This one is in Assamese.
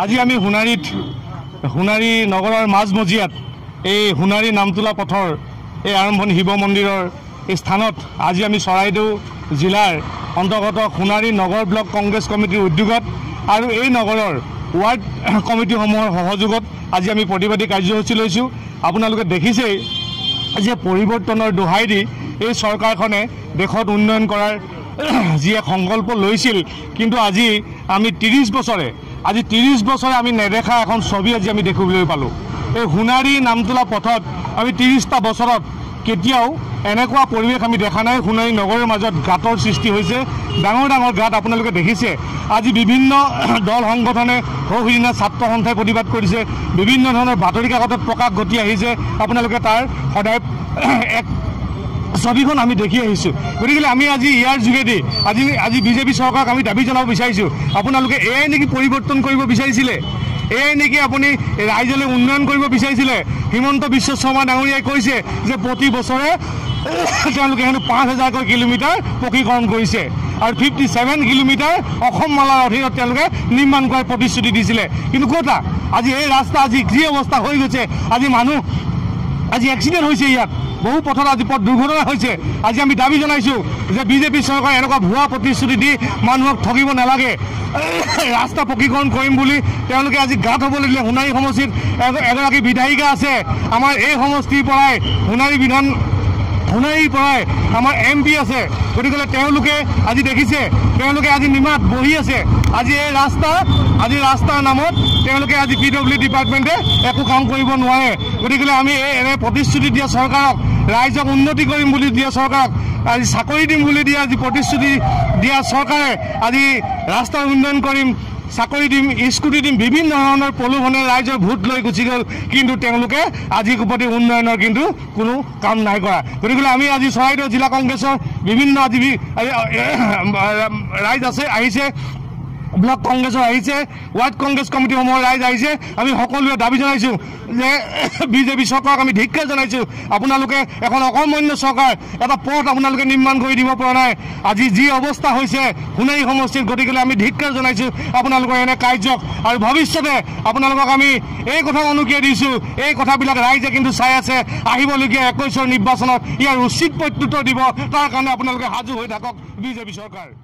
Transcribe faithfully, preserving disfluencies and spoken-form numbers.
আজি আমি সোণাৰীত সোণাৰী নগৰৰ মাজমজিয়াত এই সোণাৰী নামতোলা পথৰ এই আৰম্ভণি শিৱ মন্দিৰৰ এই স্থানত আজি আমি চৰাইদেউ জিলাৰ অন্তৰ্গত সোণাৰী নগৰ ব্লক কংগ্ৰেছ কমিটিৰ উদ্যোগত আৰু এই নগৰৰ ৱাৰ্ড কমিটিসমূহৰ সহযোগত আজি আমি প্ৰতিবাদী কাৰ্যসূচী লৈছোঁ। আপোনালোকে দেখিছেই যে পৰিৱৰ্তনৰ দোহাই দি এই চৰকাৰখনে দেশত উন্নয়ন কৰাৰ যি এক সংকল্প লৈছিল, কিন্তু আজি আমি ত্ৰিছ বছৰে আজি ত্ৰিছ বছৰে আমি নেদেখা এখন ছবি আজি আমি দেখিবলৈ পালোঁ। এই সোণাৰী নামতোলা পথত আমি ত্ৰিছটা বছৰত কেতিয়াও এনেকুৱা পৰিৱেশ আমি দেখা নাই। সোণাৰী নগৰৰ মাজত গাঁতৰ সৃষ্টি হৈছে, ডাঙৰ ডাঙৰ গাঁত আপোনালোকে দেখিছে। আজি বিভিন্ন দল সংগঠনে সৌসিদিনা ছাত্ৰ সন্থাই প্ৰতিবাদ কৰিছে, বিভিন্ন ধৰণৰ বাতৰি কাকতত প্ৰকাশ ঘটি আহিছে। আপোনালোকে তাৰ সদায় এক ছবিখন আমি দেখি আহিছোঁ। গতিকে আমি আজি ইয়াৰ যোগেদি আজি আজি বিজেপি চৰকাৰক আমি দাবী জনাব বিচাৰিছোঁ, আপোনালোকে এয়াই নেকি পৰিৱৰ্তন কৰিব বিচাৰিছিলে? এয়াই নেকি আপুনি ৰাইজলৈ উন্নয়ন কৰিব বিচাৰিছিলে? হিমন্ত বিশ্ব শৰ্মা ডাঙৰীয়াই কৈছে যে প্ৰতি বছৰে তেওঁলোকে হেনো পাঁচ হাজাৰকৈ কিলোমিটাৰ পকীকৰণ কৰিছে আৰু ফিফটি ছেভেন কিলোমিটাৰ অসম মালাৰ অধীনত তেওঁলোকে নিৰ্মাণ কৰাৰ প্ৰতিশ্ৰুতি দিছিলে। কিন্তু ক'তা আজি এই ৰাস্তা আজি যি অৱস্থা হৈ গৈছে, আজি মানুহ আজি এক্সিডেণ্ট হৈছে, ইয়াত বহু পথত আজি পথ দুৰ্ঘটনা হৈছে। আজি আমি দাবী জনাইছোঁ যে বিজেপি চৰকাৰে এনেকুৱা ভুৱা প্ৰতিশ্ৰুতি দি মানুহক ঠগিব নালাগে। ৰাস্তা পকীকৰণ কৰিম বুলি তেওঁলোকে আজি গাঁত হ'বলৈ দিলে। সোণাৰী সমষ্টিত এগৰাকী বিধায়িকা আছে, আমাৰ এই সমষ্টিৰ পৰাই সোণাৰী বিধান সোণাৰীৰ পৰাই আমাৰ এম পি আছে। গতিকে তেওঁলোকে আজি দেখিছে, তেওঁলোকে আজি নিমাত বহি আছে। আজি এই ৰাস্তা আজি ৰাস্তাৰ নামত তেওঁলোকে আজি পি ডব্লিউ ডিপাৰ্টমেণ্টে একো কাম কৰিব নোৱাৰে। গতিকে আমি এই এনে প্ৰতিশ্ৰুতি দিয়া চৰকাৰক, ৰাইজক উন্নতি কৰিম বুলি দিয়া চৰকাৰক, আজি চাকৰি দিম বুলি দিয়া আজি প্ৰতিশ্ৰুতি দিয়া চৰকাৰে আজি ৰাস্তাৰ উন্নয়ন কৰিম, চাকৰি দিম, স্কুটি দিম, বিভিন্ন ধৰণৰ প্ৰলোভনে ৰাইজৰ ভোট লৈ গুচি গ'ল। কিন্তু তেওঁলোকে আজিৰ প্ৰতি উন্নয়নৰ কিন্তু কোনো কাম নাই কৰা। গতিকে আমি আজি চৰাইদেউ জিলা কংগ্ৰেছৰ বিভিন্ন আজি ৰাইজ আছে আহিছে, ব্লক কংগ্ৰেছৰ আহিছে, ৱাৰ্ড কংগ্ৰেছ কমিটিসমূহৰ ৰাইজ আহিছে। আমি সকলোৱে দাবী জনাইছোঁ যে বিজেপি চৰকাৰক আমি ধিক্কাৰ জনাইছোঁ। আপোনালোকে এখন অকৰ্মণ্য চৰকাৰ, এটা পথ আপোনালোকে নিৰ্মাণ কৰি দিব পৰা নাই। আজি যি অৱস্থা হৈছে সোণাৰী সমষ্টিত, গতিকে আমি ধিক্কাৰ জনাইছোঁ আপোনালোকৰ এনে কাৰ্যক। আৰু ভৱিষ্যতে আপোনালোকক আমি এই কথা অনুকিয়াই দিছোঁ, এই কথাবিলাক ৰাইজে কিন্তু চাই আছে। আহিবলগীয়া একৈছৰ নিৰ্বাচনত ইয়াৰ উচিত প্ৰত্যুত্তৰ দিব, তাৰ কাৰণে আপোনালোকে সাজু হৈ থাকক বিজেপি চৰকাৰ।